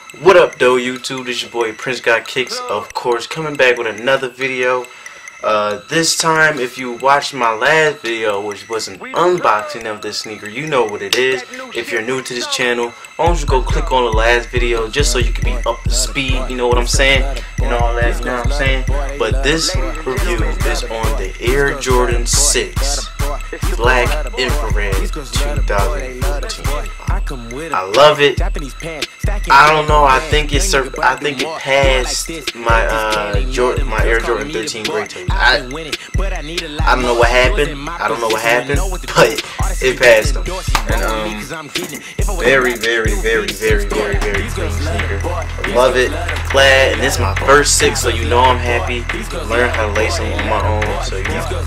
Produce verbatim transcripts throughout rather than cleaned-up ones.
What up, though, YouTube? This your boy Prince Got Kicks, of course, coming back with another video. Uh, this time, if you watched my last video, which was an unboxing of this sneaker, you know what it is. If you're new to this channel, why don't you go click on the last video just so you can be up to speed, you know what I'm saying, and all that, you know what I'm saying. But this review is on the Air Jordan six Black Infrared twenty fourteen. I love it. I don't know. I think it's I think it passed my uh Jordan, my Air Jordan thirteen Great Taste. I, I don't know what happened. I don't know what happened, but it passed them. And um, very, very, very, very, very, very clean sneaker. I love it. Glad, and it's my first six, so you know I'm happy. Learn how to lace them on my own, so you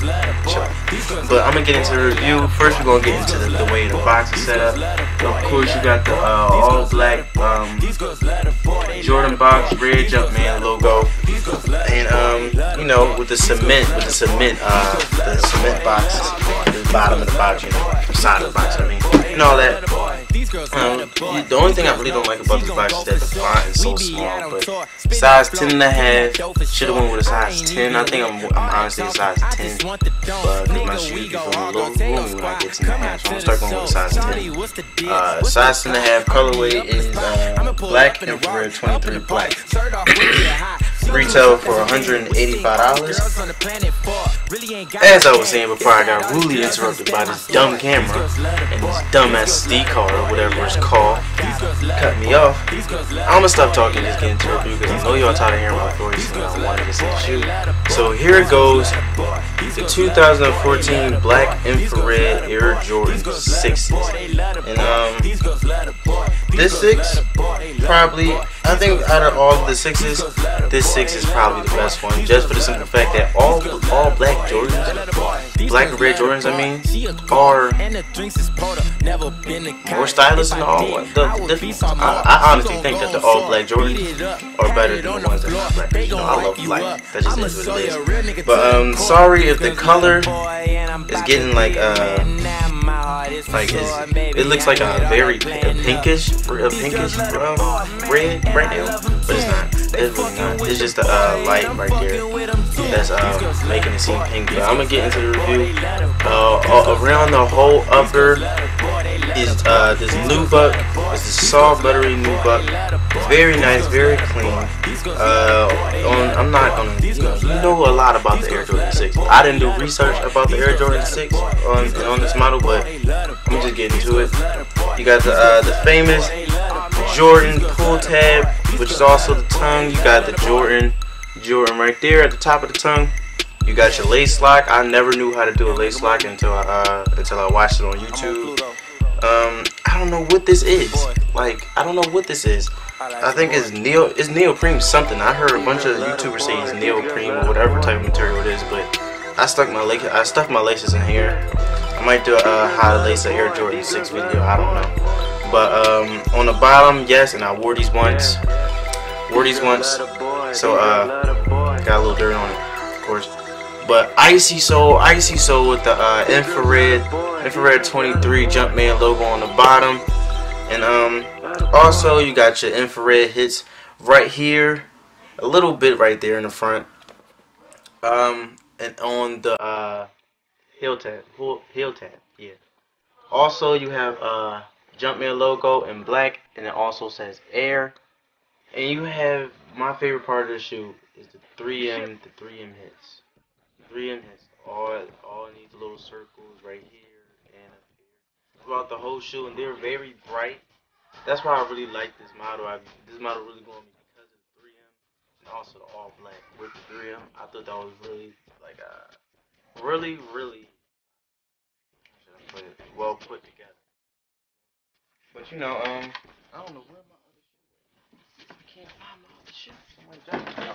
know. But I'm gonna get into the review. First, we're gonna get into the, the way the box is set up. Of course, you got the uh, all black um, Jordan box, red Jumpman logo, and um, you know, with the cement, with the cement, uh, the cement box, the bottom of the box, you know, the side of the box. I mean, and all that. Um, the only thing I really don't like about this box is that the font is so small. But size ten and a half, should have went with a size ten. I think I'm, I'm honestly a size ten, but because my shoes become a little roomy when I get ten and a half, so I'm gonna start going with a size ten. Uh, size ten and a half colorway is uh, black infrared twenty-three black. Retail for one hundred eighty-five dollars. As I was saying before, I got rudely interrupted by this dumb camera and this dumb S D card or whatever it's called. Cut me off. I'm gonna stop talking and just get into a review because I know y'all tired of hearing my voice and I want to just shoot. So here it goes. The two thousand fourteen Black Infrared Air Jordan sixes. And um, this six probably, I think out of all the sixes, this six is probably the best one, just for the simple fact that all all black Jordans, black and red Jordans, I mean, are more stylish than all. The, the, I, I honestly think that the all black Jordans are better than the ones that are not black. You know, I love black. That just is what it is. But um, sorry if the color is getting like uh. Like it's, it looks like a very a pinkish, a pinkish um, red right now, but it's not. It's really not. It's just a uh, light right there that's uh, making it seem pink. But I'm gonna get into the review. Uh, around the whole upper is uh, this nubuck. It's this soft, buttery nubuck. Very nice, very clean. Uh, on, I'm not gonna, you know, you know a lot about the Air Jordan six. I didn't do research about the Air Jordan six on on this model, but I'm just getting to it. You got the uh, the famous Jordan pull tab, which is also the tongue. You got the Jordan Jordan right there at the top of the tongue. You got your lace lock. I never knew how to do a lace lock until I uh, until I watched it on YouTube. Um, I don't know what this is. Like, I don't know what this is. I think it's neo, it's neoprene something. I heard a bunch of YouTubers say it's neoprene or whatever type of material it is, but I stuck my lace, I stuck my laces in here. I might do a uh, how to lace an Air Jordan six video. I don't know. But um, on the bottom, yes, and I wore these once. Wore these once. So uh, got a little dirt on it, of course. But icy sole, icy sole with the uh, infrared, infrared twenty-three Jumpman logo on the bottom, and um, also you got your infrared hits right here, a little bit right there in the front, um, and on the uh, heel tab, heel tab, yeah. Also you have uh, Jumpman logo in black, and it also says Air, and you have my favorite part of the shoe is the three M, the three M hits. three M hits. All, all in these little circles right here and up here throughout the whole shoe, and they're very bright. That's why I really like this model. I, this model really going me because of the three M and also the all black with the three M. I thought that was really like uh, really, really put it, well put together. But you know, um, I don't know where my other shoe is. I can't find my other shoe. Somebody dropped it out.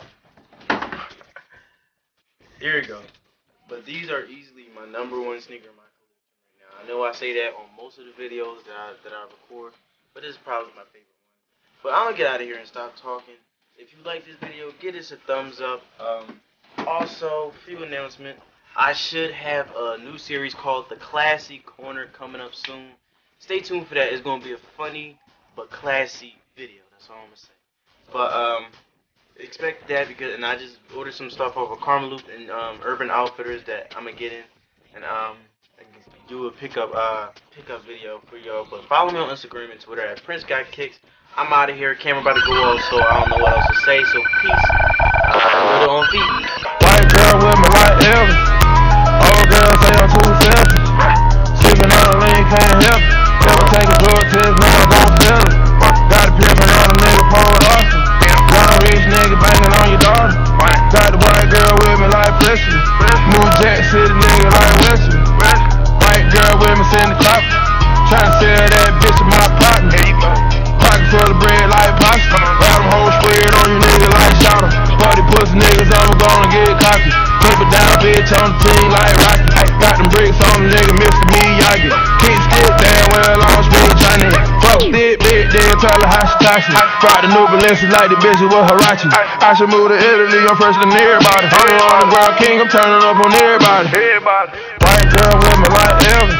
Here we go. But these are easily my number one sneaker in my collection right now. I know I say that on most of the videos that I, that I record, but this is probably my favorite one. But I'm going to get out of here and stop talking. If you like this video, give us a thumbs up. Um, also, few announcement. I should have a new series called The Classy Corner coming up soon. Stay tuned for that. It's going to be a funny but classy video. That's all I'm gonna say. But um, expect that because and I just ordered some stuff over Karmaloop and um Urban Outfitters that I'm gonna get in and um do a pickup uh pickup video for y'all. But follow me on Instagram and Twitter at Prince Got Kicks. I'm out of here. Camera about to go off, so I don't know what else to say. So peace. Uh, put it on feet. White girl with me like Elvis. Old girl say I'm too selfish. Sipping on a lean, can't help it. Never take a drug test, never gon' feel it. Got a pimpin' on a nigga, Paul Austin. Young rich nigga banging on your daughter. Got the white girl with me like Presley. New Jack City nigga like Wesley. White girl with me send the copper. Tryna sell that bitch to my partner. Pocket full of bread like pasta. Got them hoes spread on you nigga like shouter. Party pussy niggas, I'm gonna get cocky. Keep it down, bitch, on the team like Rocky. Got them bricks on the nigga, Mister Miyagi. Can't skip damn well on speed Chinese. Fuck thick, bitch, then tell her how she toxic. Fried the new Balenciaga like the bitch with Hirachi. I should move to Italy, I'm fresher than everybody. I'm on the ground king, I'm turning up on everybody. White girl with me like Elvis.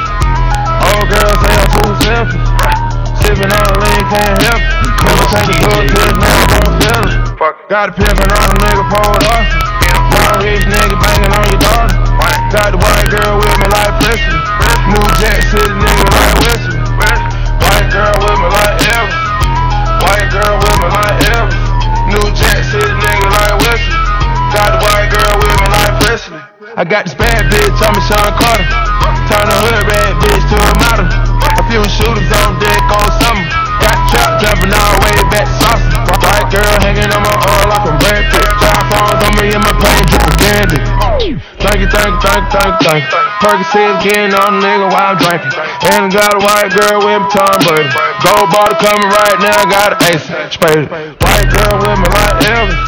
Old girl say I'm too selfish. Sippin' on a lean, can't help it. Never take a drug test, never gon' feel it. Got a pimpin' on a nigga, Paul Austin. Young rich nigga banging on your daughter. Got the white girl with me like Presley. New Jack City nigga like Wesley. White girl with me like Elvis. White girl with me like Elvis. New Jack City nigga like Wesley. Got the white girl with me like Presley. I got this bad bitch on me, Sean Carter. Turn the hood red bitch to a model. A few shooters on deck on summer. Got trap jumping all the way back to sauce. White girl hanging on my arm like a Brad Pitt. Trap phones on me in my plane, drippin' candy. Thank you, thank you, thank you, thank you, thank you. Percocet getting on a nigga while I'm drinking. And I got a white girl with me, Tom Brady. Gold bottle coming right now, got an ace. Spade. White girl with me like Elvis.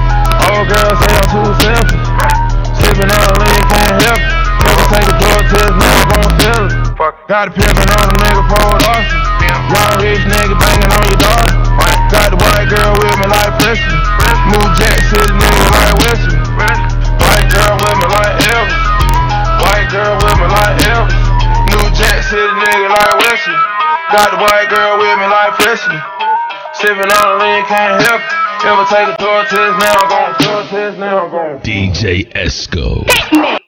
Old girl say I'm too selfish. Sippin' on a lean, can't help it. Never take a drug test, never gon' feel it. Got a pimpin' on a nigga, Paul Austin. Young rich nigga banging on your daughter. Got the white girl with me like Presley. New Jack City nigga like Wesley. White girl with me like Elvis. White girl with me like Elvis. New Jack City nigga like Wesley. Got the white girl with me like Presley. Sippin' on a lean, can't help it. Never take a drug test, now I'm gon' drug test, now I'm gon' D J Esco.